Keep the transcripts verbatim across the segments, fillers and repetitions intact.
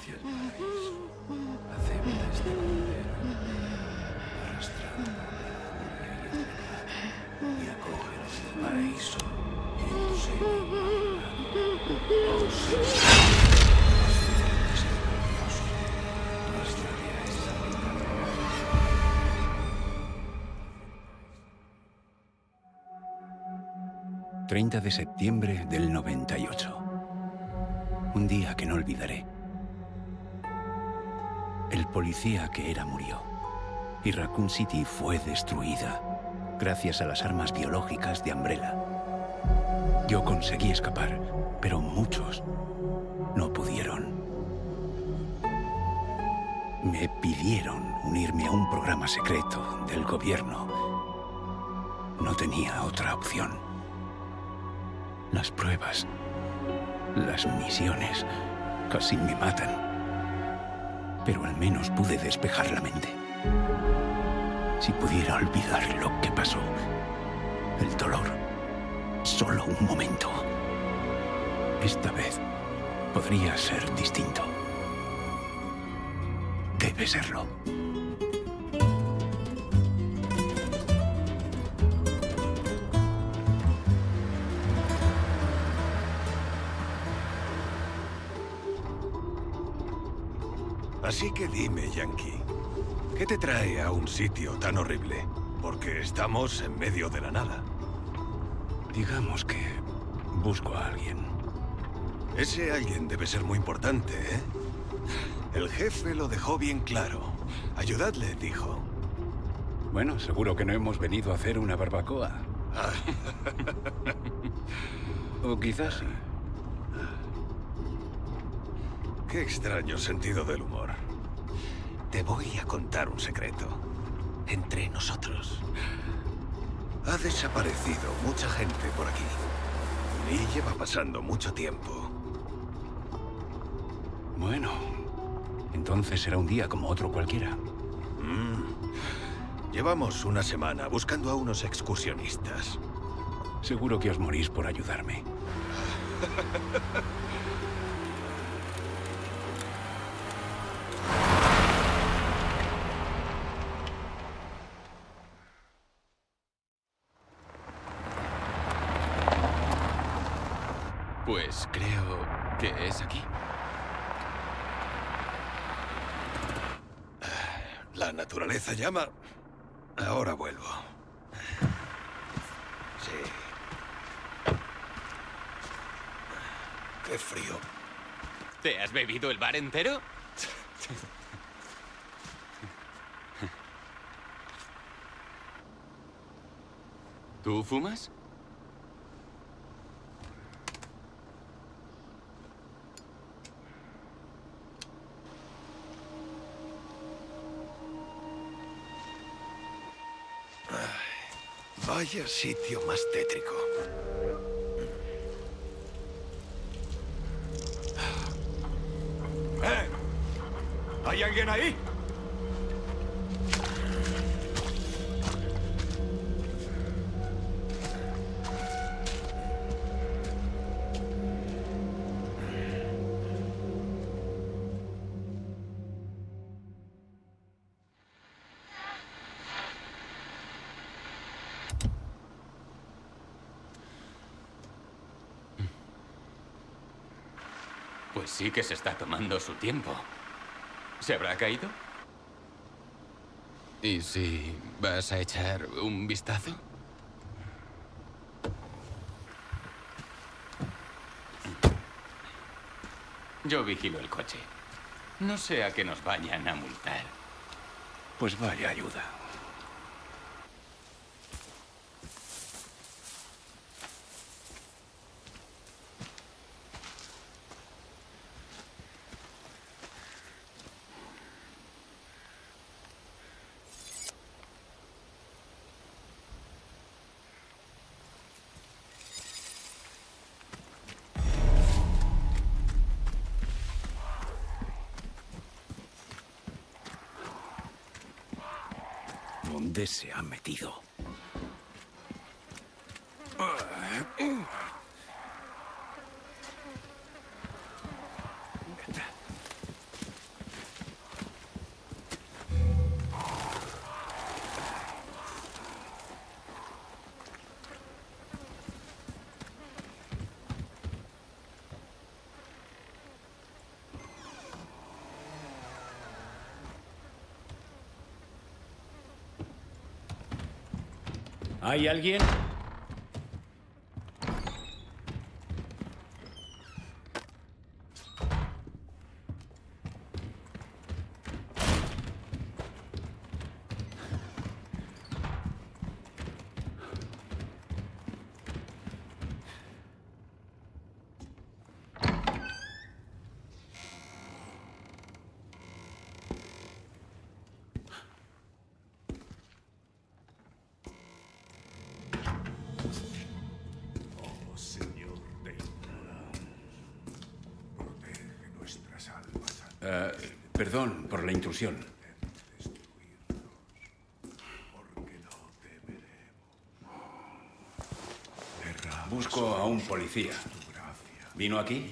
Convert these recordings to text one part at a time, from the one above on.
hacia el paraíso. Acepta esta bandera, arrastrada por la y acógenos en el paraíso y en tu seno. Oh, Señor. treinta de septiembre del noventa y ocho. Un día que no olvidaré. El policía que era murió, y Raccoon City fue destruida gracias a las armas biológicas de Umbrella. Yo conseguí escapar, pero muchos no pudieron. Me pidieron unirme a un programa secreto del gobierno. No tenía otra opción. Las pruebas, las misiones, casi me matan. Pero al menos pude despejar la mente. Si pudiera olvidar lo que pasó, el dolor, solo un momento. Esta vez podría ser distinto. Debe serlo. Así que dime, Yankee, ¿qué te trae a un sitio tan horrible? Porque estamos en medio de la nada. Digamos que busco a alguien. Ese alguien debe ser muy importante, ¿eh? El jefe lo dejó bien claro. Ayudadle, dijo. Bueno, seguro que no hemos venido a hacer una barbacoa. Ah. O quizás sí. Qué extraño sentido del humor. Te voy a contar un secreto. Entre nosotros. Ha desaparecido mucha gente por aquí. Y lleva pasando mucho tiempo. Bueno, entonces será un día como otro cualquiera. Mm. Llevamos una semana buscando a unos excursionistas. Seguro que os morís por ayudarme. Pues creo que es aquí. La naturaleza llama. Ahora vuelvo. Sí. Qué frío. ¿Te has bebido el bar entero? ¿Tú fumas? Vaya sitio más tétrico. ¡Eh! ¿Hay alguien ahí? Pues sí que se está tomando su tiempo. ¿Se habrá caído? ¿Y si vas a echar un vistazo? Yo vigilo el coche. No sea que nos vayan a multar. Pues vaya ayuda. ¿Dónde se ha metido? ¿Hay alguien? Uh, perdón por la intrusión. Busco a un policía. ¿Vino aquí?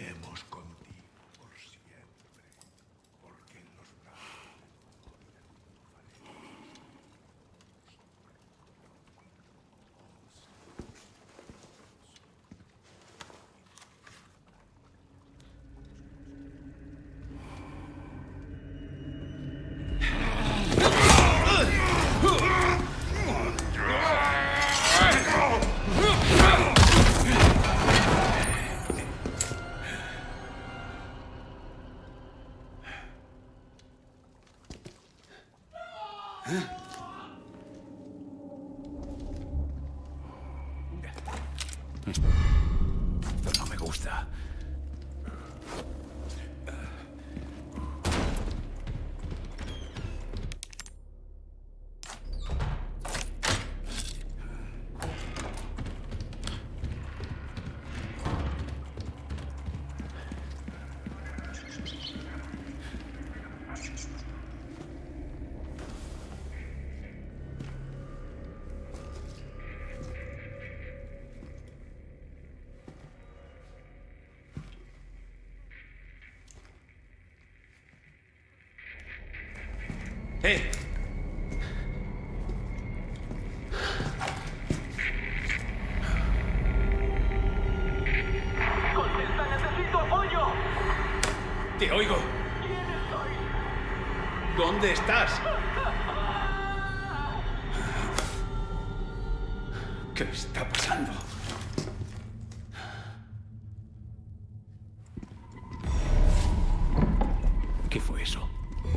Esto no me gusta. ¡Eh! ¡Contesta, necesito apoyo! ¡Te oigo! ¿Quién estoy? ¿Dónde estás? ¿Qué está pasando? ¿Qué fue eso?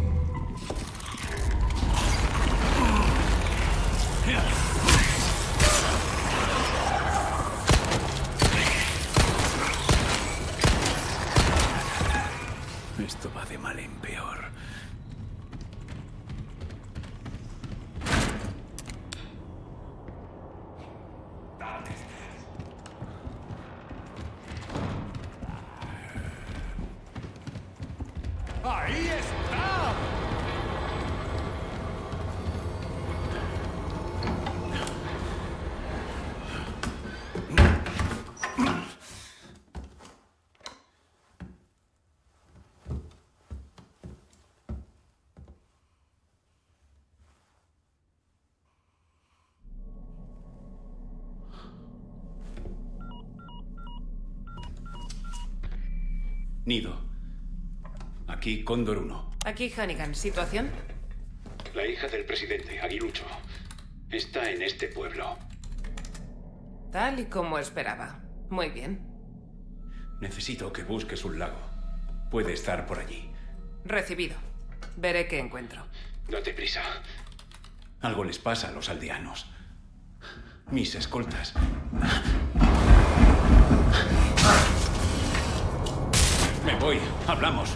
Esto va de mal en peor. ¡Ahí está! Nido. Aquí Cóndor uno. Aquí Hannigan. ¿Situación? La hija del presidente, Aguilucho, está en este pueblo. Tal y como esperaba. Muy bien. Necesito que busques un lago. Puede estar por allí. Recibido. Veré qué encuentro. Date prisa. Algo les pasa a los aldeanos. Mis escoltas. Me voy. Hablamos.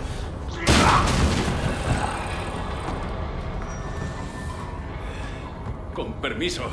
Con permiso.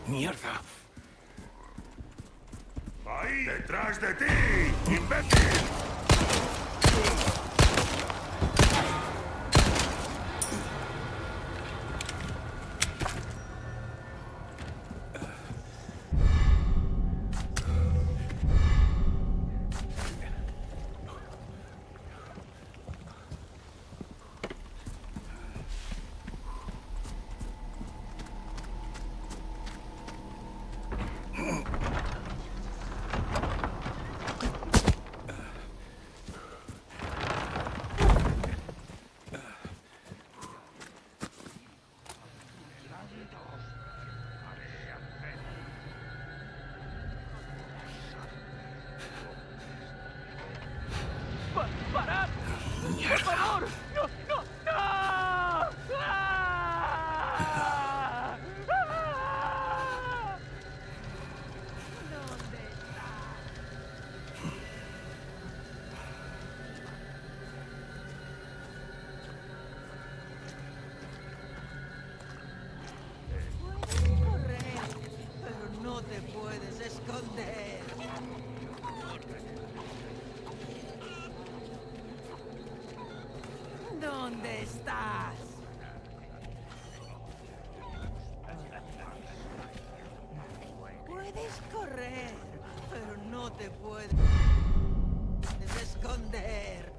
¡Mierda! ¡Ahí! ¡Detrás de ti! ¡Imbécil! Pa- ¡Parad! ¡Por favor! ¡No! ¡No! ¡No! ¡Ah! ¡Ah! ¿Dónde está? Puedes correr, pero no te puedes esconder. ¿Dónde estás? Puedes correr, pero no te puedes esconder.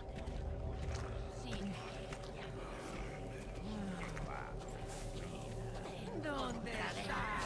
¿Dónde estás?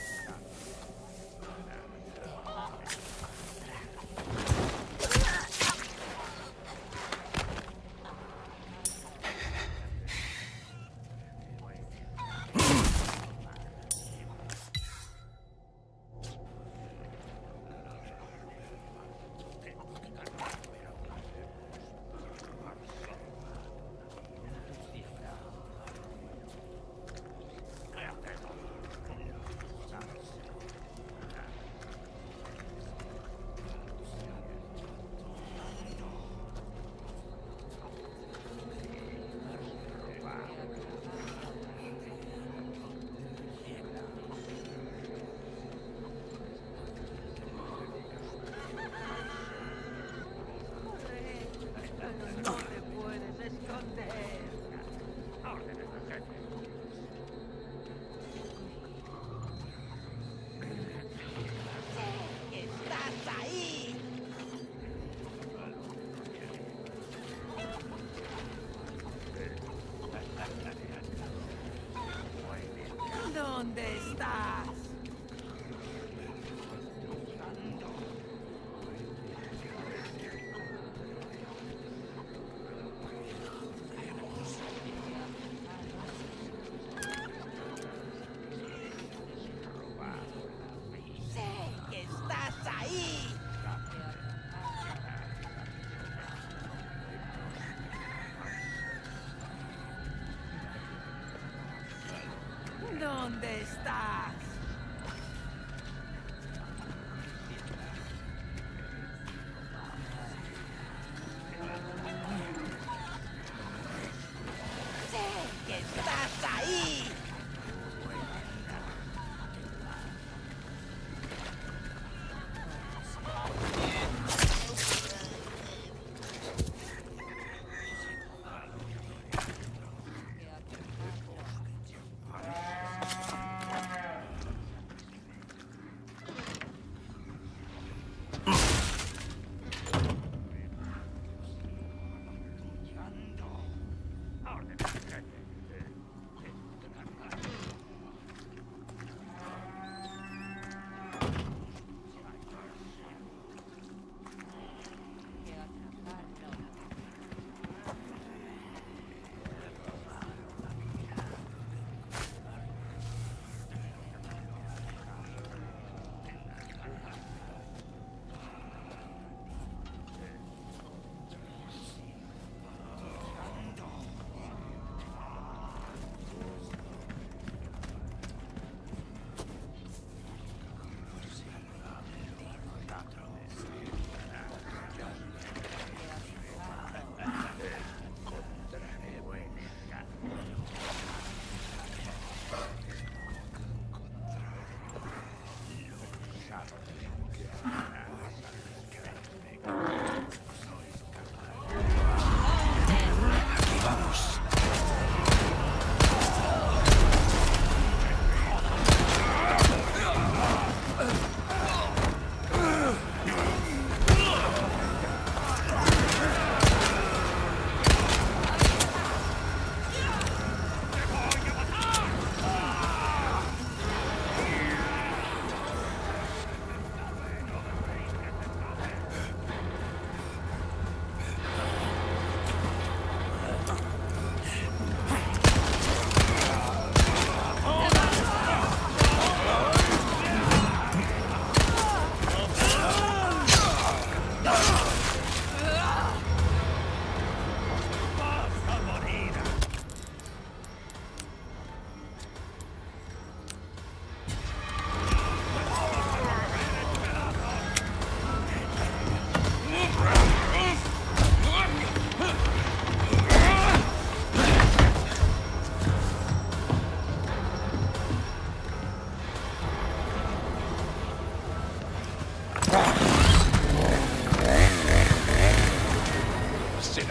No te puedes esconder. ¡Estás ahí! ¿Dónde estás? ¡Estás ahí! ¿Dónde estás? ¡Sé que estás ahí!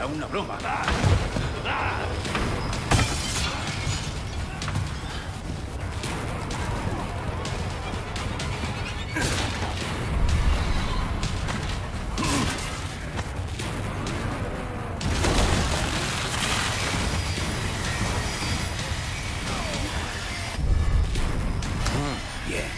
una broma. Bien.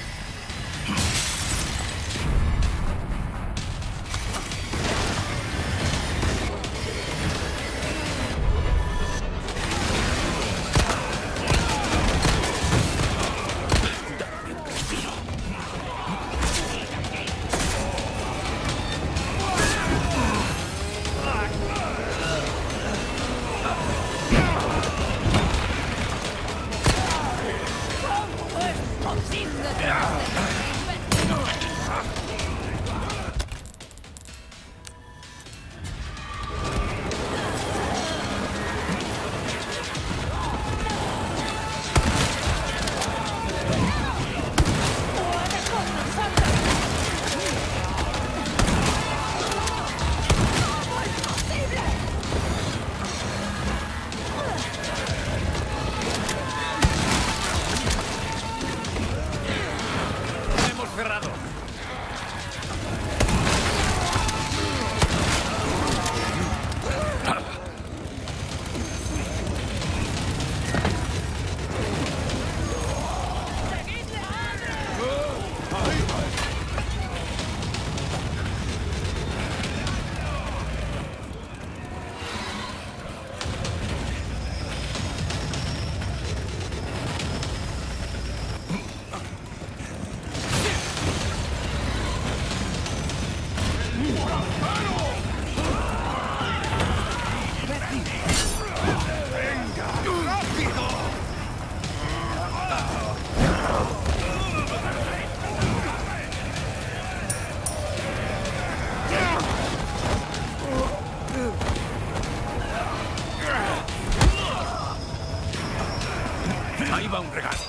Ahí va un regalo.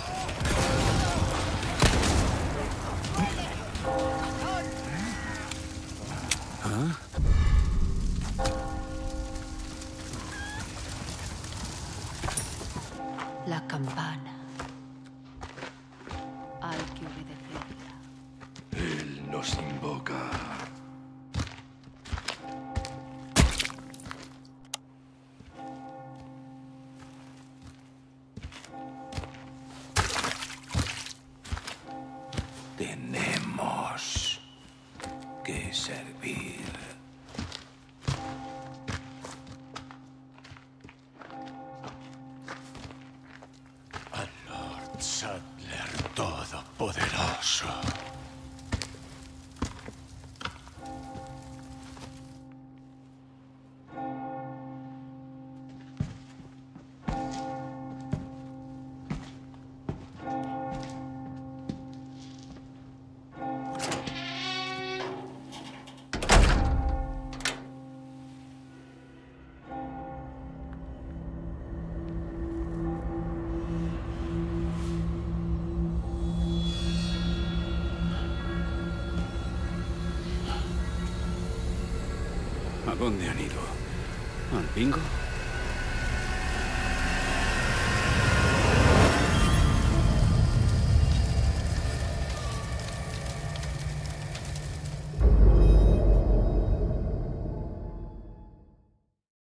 ¿Ah? La campana. Hay que obedecerla. Él nos invoca. Tenemos que servir. Al Lord Saddler Todopoderoso. ¿A dónde han ido? ¿Al bingo?